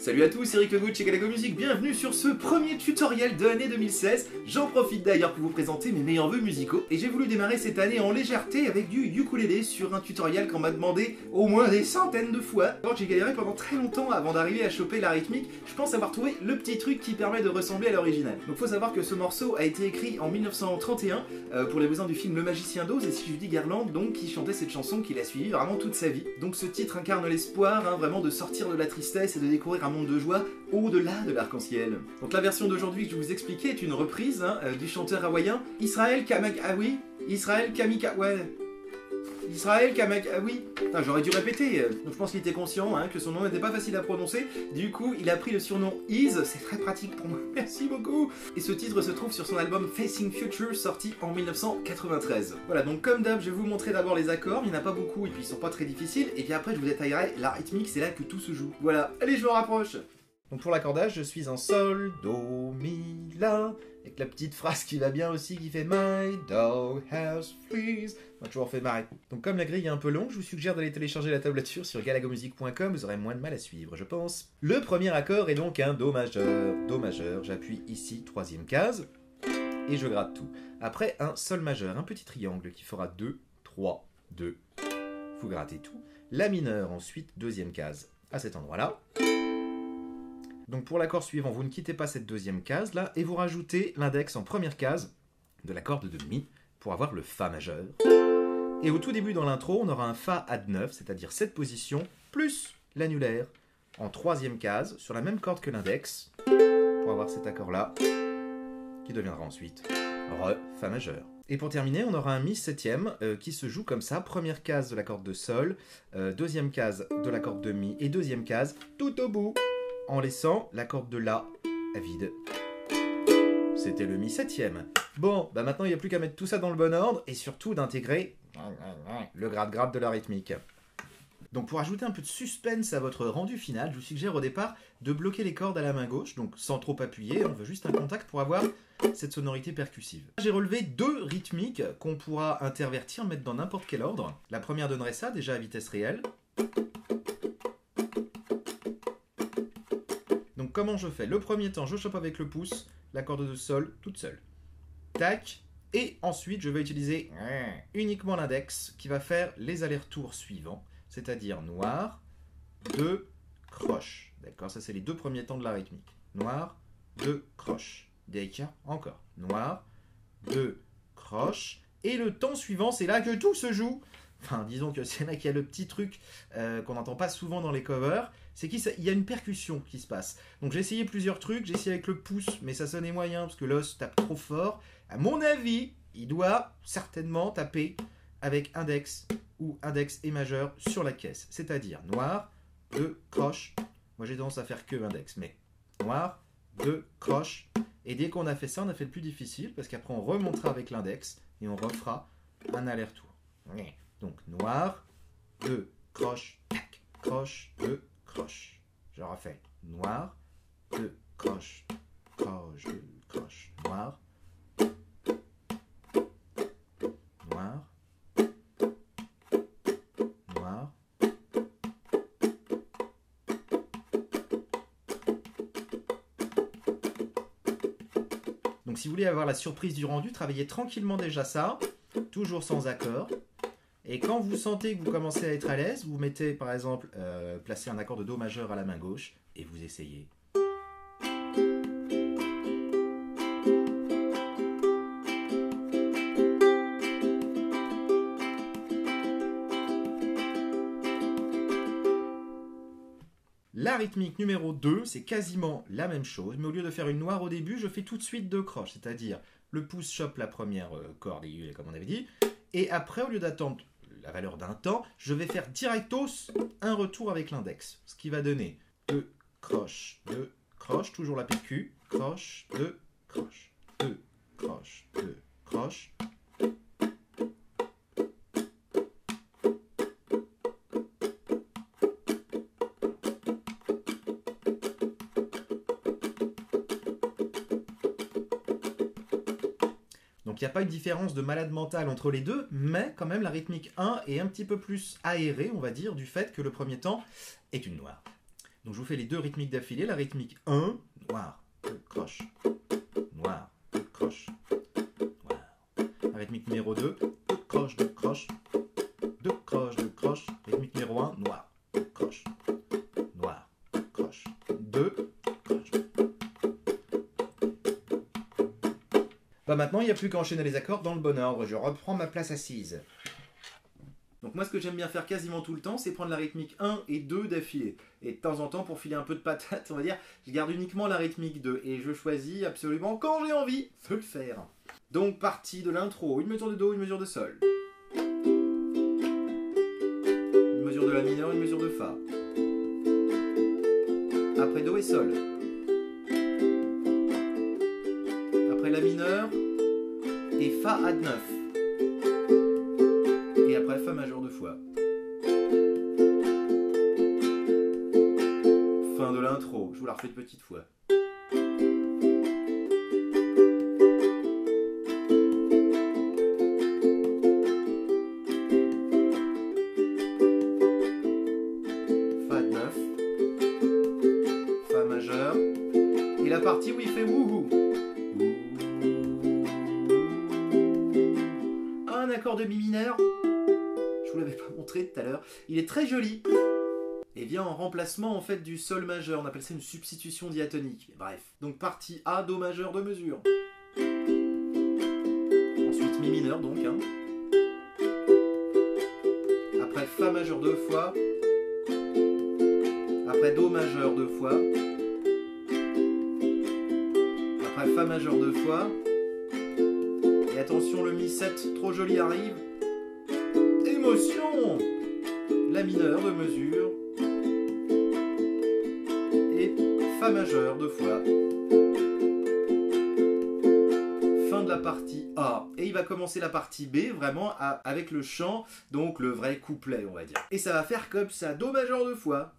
Salut à tous, c'est Eric Legault de chez Galago Music, bienvenue sur ce premier tutoriel de l'année 2016. J'en profite d'ailleurs pour vous présenter mes meilleurs vœux musicaux. Et j'ai voulu démarrer cette année en légèreté avec du ukulélé sur un tutoriel qu'on m'a demandé au moins des centaines de fois. Alors j'ai galéré pendant très longtemps avant d'arriver à choper la rythmique, je pense avoir trouvé le petit truc qui permet de ressembler à l'original. Donc faut savoir que ce morceau a été écrit en 1931 pour les besoins du film Le Magicien d'Oz, et c'est Judy Garland donc qui chantait cette chanson qu'il a suivie vraiment toute sa vie. Donc ce titre incarne l'espoir, vraiment de sortir de la tristesse et de découvrir un monde de joie au-delà de l'arc-en-ciel. Donc la version d'aujourd'hui que je vous expliquais est une reprise du chanteur hawaïen Israel Kamakawi. Israel Kamikawa. Israel Kamakawi. J'aurais dû répéter. Donc je pense qu'il était conscient que son nom n'était pas facile à prononcer. Du coup, il a pris le surnom Iz. C'est très pratique pour moi. Merci beaucoup. Et ce titre se trouve sur son album Facing Future, sorti en 1993. Voilà, donc comme d'hab, je vais vous montrer d'abord les accords. Il n'y en a pas beaucoup et puis ils sont pas très difficiles. Et puis après, je vous détaillerai la rythmique. C'est là que tout se joue. Voilà. Allez, je me rapproche. Donc pour l'accordage, je suis en sol, do, mi, la, avec la petite phrase qui va bien aussi, qui fait My dog has fleas. M'a toujours fait marrer. Donc comme la grille est un peu longue, je vous suggère d'aller télécharger la tablature sur galagomusic.com, vous aurez moins de mal à suivre, je pense. Le premier accord est donc un do majeur. Do majeur, j'appuie ici, troisième case, et je gratte tout. Après, un sol majeur, un petit triangle qui fera 2, 3, 2. Vous grattez tout. La mineure, ensuite, deuxième case, à cet endroit-là. Donc pour l'accord suivant, vous ne quittez pas cette deuxième case là et vous rajoutez l'index en première case de la corde de mi pour avoir le Fa majeur. Et au tout début dans l'intro, on aura un Fa add 9, c'est-à-dire cette position, plus l'annulaire en troisième case sur la même corde que l'index pour avoir cet accord-là qui deviendra ensuite Re, Fa majeur. Et pour terminer, on aura un Mi septième qui se joue comme ça, première case de la corde de Sol, deuxième case de la corde de Mi et deuxième case tout au bout, en laissant la corde de La à vide. C'était le Mi septième. Bon, bah maintenant il n'y a plus qu'à mettre tout ça dans le bon ordre et surtout d'intégrer le gratte-gratte de la rythmique. Donc pour ajouter un peu de suspense à votre rendu final, je vous suggère au départ de bloquer les cordes à la main gauche, donc sans trop appuyer, on veut juste un contact pour avoir cette sonorité percussive. J'ai relevé deux rythmiques qu'on pourra intervertir, mettre dans n'importe quel ordre. La première donnerait ça, déjà à vitesse réelle. Donc comment je fais? Le premier temps, je chope avec le pouce la corde de Sol toute seule. Tac. Et ensuite, je vais utiliser uniquement l'index qui va faire les allers-retours suivants, c'est-à-dire noir, 2, croche. D'accord, ça c'est les deux premiers temps de la rythmique. Noir, 2, croche. Délicat, encore. Noir, 2, croche. Et le temps suivant, c'est là que tout se joue. Enfin, disons que c'est là qu'il y a le petit truc qu'on n'entend pas souvent dans les covers, c'est qu'il y a une percussion qui se passe. Donc j'ai essayé plusieurs trucs, j'ai essayé avec le pouce, mais ça sonnait moyen parce que l'os tape trop fort. À mon avis, il doit certainement taper avec index ou index et majeur sur la caisse. C'est-à-dire noir, 2, croche. Moi j'ai tendance à faire que index, mais noir, 2, croche. Et dès qu'on a fait ça, on a fait le plus difficile parce qu'après on remontera avec l'index et on refera un aller-retour. Donc noir, 2, croche, tac, croche, 2, croche. Je refais noir, 2, croche, croche, 2, croche, noir, noir, noir. Donc si vous voulez avoir la surprise du rendu, travaillez tranquillement déjà ça, toujours sans accord. Et quand vous sentez que vous commencez à être à l'aise, vous mettez par exemple, placez un accord de Do majeur à la main gauche et vous essayez. La rythmique numéro 2, c'est quasiment la même chose, mais au lieu de faire une noire au début, je fais tout de suite 2 croches, c'est-à-dire le pouce chope la première corde aiguë, comme on avait dit, et après, au lieu d'attendre la valeur d'un temps, je vais faire directos un retour avec l'index, ce qui va donner 2 croches, 2 croches, toujours la PQ, croche, 2 croches, 2 croches, 2 croches. Donc il n'y a pas une différence de malade mental entre les deux, mais quand même la rythmique 1 est un petit peu plus aérée, on va dire, du fait que le premier temps est une noire. Donc je vous fais les deux rythmiques d'affilée. La rythmique 1, noir, croche, noir, croche, noir. La rythmique numéro 2, croche, croche, croche, croche. Rythmique numéro 1, noir, croche, noir, croche, 2, croche. Bah maintenant, il n'y a plus qu'à enchaîner les accords dans le bon ordre. Je reprends ma place assise. Donc moi, ce que j'aime bien faire quasiment tout le temps, c'est prendre la rythmique 1 et 2 d'affilée. Et de temps en temps, pour filer un peu de patate, on va dire, je garde uniquement la rythmique 2. Et je choisis absolument quand j'ai envie de le faire. Donc, partie de l'intro. Une mesure de Do, une mesure de Sol. Une mesure de La mineur, une mesure de Fa. Après Do et Sol. Après La mineur et Fa add 9. Et après Fa majeur 2 fois. Fin de l'intro, je vous la refais de petite fois. Fa 9, Fa majeur, et la partie où il fait wouhou. Un accord de mi mineur. Je vous l'avais pas montré tout à l'heure, il est très joli et vient en remplacement en fait du Sol majeur, on appelle ça une substitution diatonique. Mais bref, donc partie A, Do majeur de mesure. Ensuite Mi mineur donc, hein. Après Fa majeur 2 fois. Après Do majeur 2 fois. Après Fa majeur 2 fois. Et attention, le Mi 7 trop joli arrive. Émotion! La mineur de mesure et Fa majeur 2 fois. Fin de la partie A. Et il va commencer la partie B vraiment avec le chant, donc le vrai couplet on va dire. Et ça va faire comme ça, Do majeur 2 fois.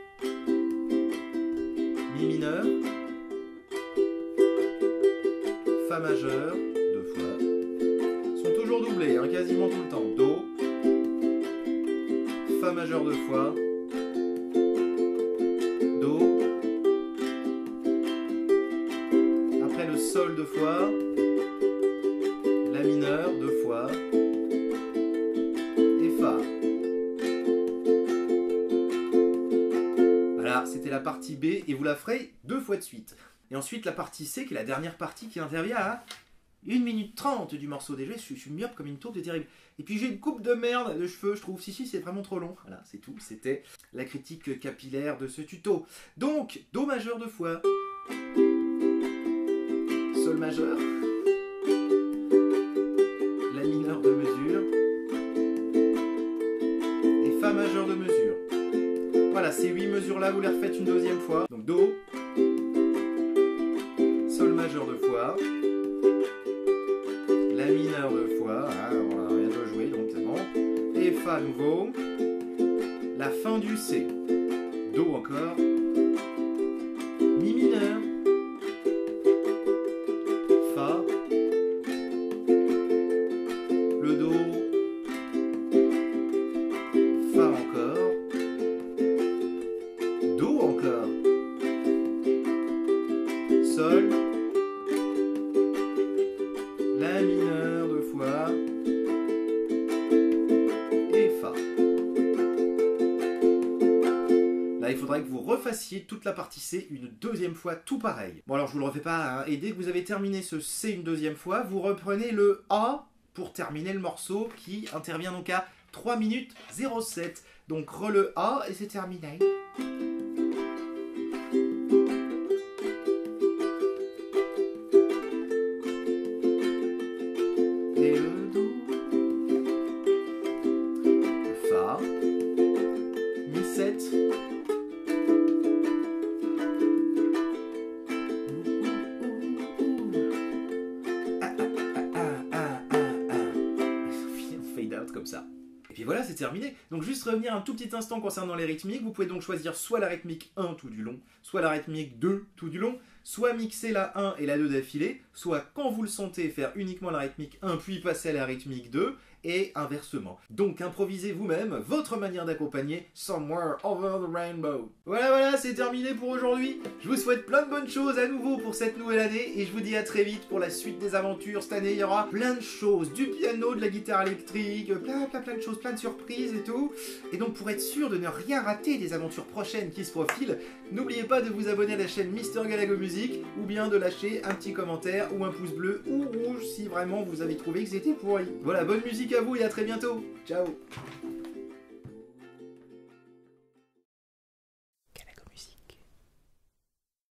Mi mineur. Fa majeur 2 fois. Ils sont toujours doublés, hein, quasiment tout le temps. Do. Fa majeur 2 fois, Do, après le Sol 2 fois, La mineur 2 fois, et Fa. Voilà, c'était la partie B, et vous la ferez 2 fois de suite. Et ensuite la partie C, qui est la dernière partie qui intervient à 1 minute 30 du morceau. Déjà, je suis myope comme une tourbe, c'est terrible. Et puis j'ai une coupe de merde de cheveux, je trouve. Si, c'est vraiment trop long. Voilà, c'est tout. C'était la critique capillaire de ce tuto. Donc, Do majeur 2 fois. Sol majeur. La mineur de mesure. Et Fa majeur de mesure. Voilà, ces 8 mesures-là, vous les refaites une deuxième fois. Donc Do. Sol majeur 2 fois. La mineur 2 fois, hein, on vient de jouer donc c'est bon. Et Fa à nouveau. La fin du C. Do encore. Mi mineur. Fa. Le Do. Fa encore. Do encore. Sol. La mineur 2 fois et Fa. Là, il faudrait que vous refassiez toute la partie C une deuxième fois, tout pareil. Bon, alors je vous le refais pas, hein, et dès que vous avez terminé ce C une deuxième fois, vous reprenez le A pour terminer le morceau qui intervient donc à 3 minutes 07. Donc re le A et c'est terminé. Comme ça. Et puis voilà, c'est terminé. Donc juste revenir un tout petit instant concernant les rythmiques. Vous pouvez donc choisir soit la rythmique 1 tout du long, soit la rythmique 2 tout du long, soit mixer la 1 et la 2 d'affilée, soit quand vous le sentez faire uniquement la rythmique 1 puis passer à la rythmique 2, et inversement. Donc improvisez vous-même votre manière d'accompagner Somewhere Over the Rainbow. Voilà, c'est terminé pour aujourd'hui. Je vous souhaite plein de bonnes choses à nouveau pour cette nouvelle année et je vous dis à très vite pour la suite des aventures. Cette année, il y aura plein de choses, du piano, de la guitare électrique, plein de choses, plein de surprises et tout. Et donc pour être sûr de ne rien rater des aventures prochaines qui se profilent, n'oubliez pas de vous abonner à la chaîne Mister Galago Music ou bien de lâcher un petit commentaire ou un pouce bleu ou rouge si vraiment vous avez trouvé que c'était pourri. Voilà, bonne musique à vous et à très bientôt. Ciao.